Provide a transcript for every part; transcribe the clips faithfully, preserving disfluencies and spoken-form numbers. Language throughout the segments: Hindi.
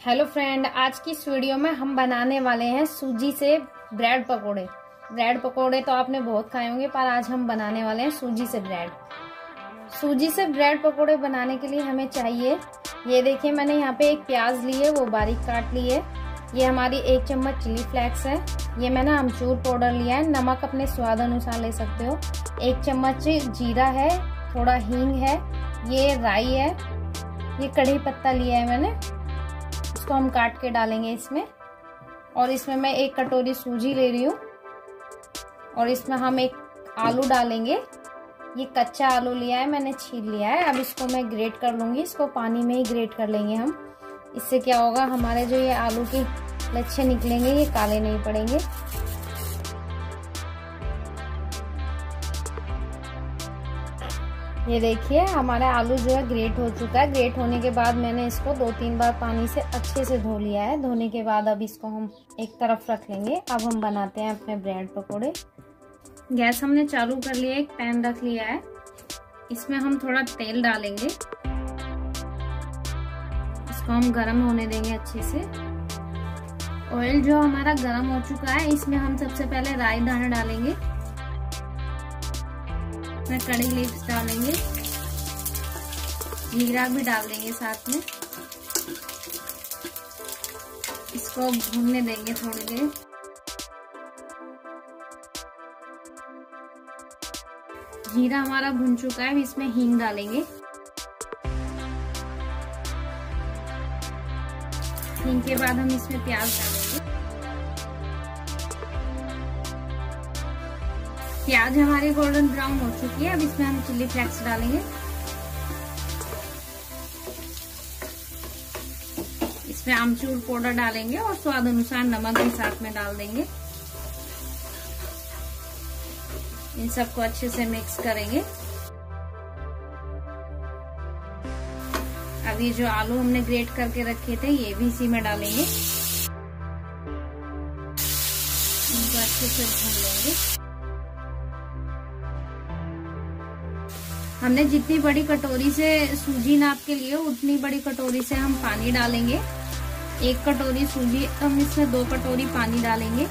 हेलो फ्रेंड, आज की इस वीडियो में हम बनाने वाले हैं सूजी से ब्रेड पकोड़े। ब्रेड पकोड़े तो आपने बहुत खाए होंगे, पर आज हम बनाने वाले हैं सूजी से ब्रेड। सूजी से ब्रेड पकोड़े बनाने के लिए हमें चाहिए, ये देखिए मैंने यहाँ पे एक प्याज ली है, वो बारीक काट ली है। ये हमारी एक चम्मच चिली फ्लेक्स है। ये मैंने अमचूर पाउडर लिया है, नमक अपने स्वाद अनुसार ले सकते हो। एक चम्मच जीरा है, थोड़ा हींग है, ये राई है, ये कढ़ी पत्ता लिया है मैंने, इसको हम काट के डालेंगे इसमें। और इसमें मैं एक कटोरी सूजी ले रही हूँ और इसमें हम एक आलू डालेंगे। ये कच्चा आलू लिया है मैंने, छील लिया है। अब इसको मैं ग्रेट कर लूंगी, इसको पानी में ही ग्रेट कर लेंगे हम। इससे क्या होगा, हमारे जो ये आलू के लच्छे निकलेंगे ये काले नहीं पड़ेंगे। ये देखिए हमारा आलू जो है ग्रेट हो चुका है। ग्रेट होने के बाद मैंने इसको दो तीन बार पानी से अच्छे से धो लिया है। धोने के बाद अब इसको हम एक तरफ रख लेंगे। अब हम बनाते हैं अपने ब्रेड पकोड़े। गैस हमने चालू कर लिया है, एक पैन रख लिया है, इसमें हम थोड़ा तेल डालेंगे। इसको हम गरम होने देंगे अच्छे से। ऑयल जो हमारा गरम हो चुका है, इसमें हम सबसे पहले राई दाना डालेंगे, इसमें कड़ी लीव्स डालेंगे, जीरा भी डाल देंगे साथ में। इसको भूनने देंगे थोड़ी देर। जीरा हमारा भुन चुका है, इसमें हींग डालेंगे। हींग के बाद हम इसमें प्याज डालेंगे। प्याज हमारी गोल्डन ब्राउन हो चुकी है। अब इसमें हम चिली फ्लेक्स डालेंगे। इसमें आमचूर पाउडर डालेंगे और स्वाद अनुसार नमक भी साथ में डाल देंगे। इन सबको अच्छे से मिक्स करेंगे। अब ये जो आलू हमने ग्रेट करके रखे थे ये भी इसी में डालेंगे। इनको अच्छे से भून लेंगे। हमने जितनी बड़ी कटोरी से सूजी नाप के लिए उतनी बड़ी कटोरी से हम पानी डालेंगे। एक कटोरी सूजी, हम इसमें दो कटोरी पानी डालेंगे।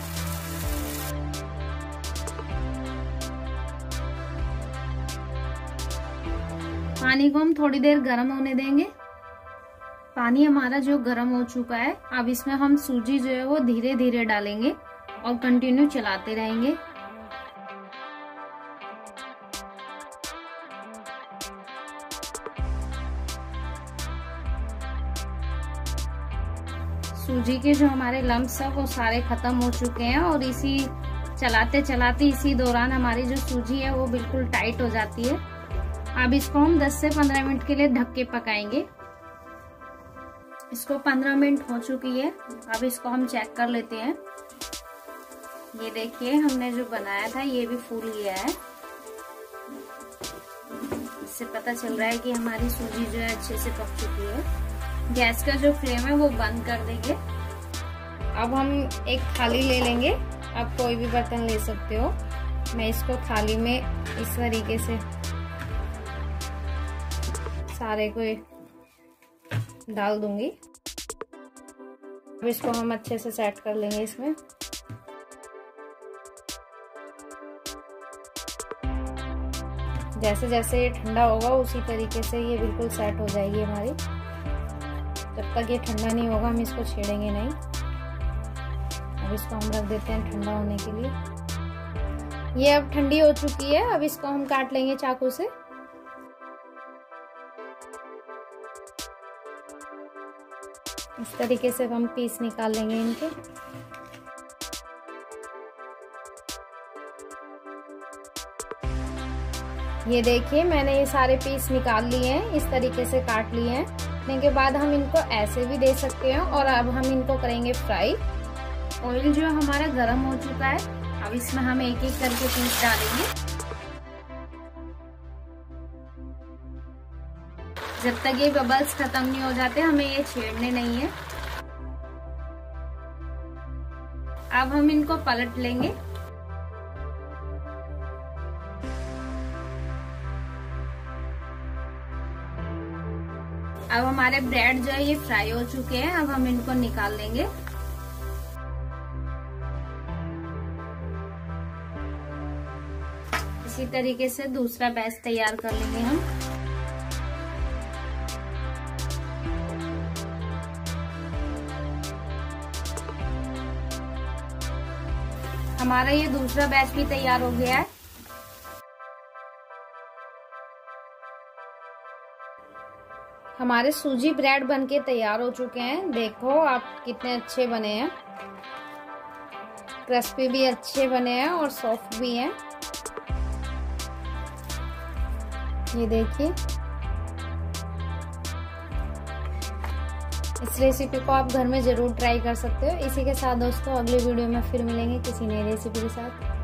पानी को हम थोड़ी देर गर्म होने देंगे। पानी हमारा जो गर्म हो चुका है, अब इसमें हम सूजी जो है वो धीरे धीरे डालेंगे और कंटिन्यू चलाते रहेंगे। सूजी के जो हमारे लम्प्स है वो सारे खत्म हो चुके हैं और इसी चलाते चलाते इसी दौरान हमारी जो सूजी है वो बिल्कुल टाइट हो जाती है। अब इसको हम दस से पंद्रह मिनट के लिए ढक के पकाएंगे। इसको पंद्रह मिनट हो चुकी है। अब इसको हम चेक कर लेते हैं। ये देखिए हमने जो बनाया था ये भी फूल गया है। इससे पता चल रहा है कि हमारी सूजी जो है अच्छे से पक चुकी है। गैस का जो फ्लेम है वो बंद कर देंगे। अब हम एक थाली ले लेंगे, आप कोई भी बर्तन ले सकते हो। मैं इसको थाली में इस तरीके से सारे को डाल दूंगी। अब इसको हम अच्छे से सेट कर लेंगे इसमें। जैसे जैसे ये ठंडा होगा उसी तरीके से ये बिल्कुल सेट हो जाएगी हमारी। जब तक ये ठंडा नहीं होगा हम इसको छेड़ेंगे नहीं। अब इसको हम रख देते हैं ठंडा होने के लिए। ये अब ठंडी हो चुकी है। अब इसको हम काट लेंगे चाकू से। इस तरीके से हम पीस निकाल लेंगे इनके। ये देखिए मैंने ये सारे पीस निकाल लिए हैं, इस तरीके से काट लिए हैं। काटने के बाद हम इनको ऐसे भी दे सकते हैं और अब हम इनको करेंगे फ्राई। ऑयल जो हमारा गर्म हो चुका है, अब इसमें हम एक एक करके पीस डालेंगे। जब तक ये बबल्स खत्म नहीं हो जाते हमें ये छेड़ने नहीं है। अब हम इनको पलट लेंगे। अब हमारे ब्रेड जो है ये फ्राई हो चुके हैं, अब हम इनको निकाल लेंगे। इसी तरीके से दूसरा बैच तैयार कर लेंगे हम। हमारा ये दूसरा बैच भी तैयार हो गया है। हमारे सूजी ब्रेड बनके तैयार हो चुके हैं। देखो आप कितने अच्छे बने हैं, क्रिस्पी भी अच्छे बने हैं और सॉफ्ट भी हैं। ये देखिए, इस रेसिपी को आप घर में जरूर ट्राई कर सकते हो। इसी के साथ दोस्तों अगले वीडियो में फिर मिलेंगे किसी नई रेसिपी के साथ।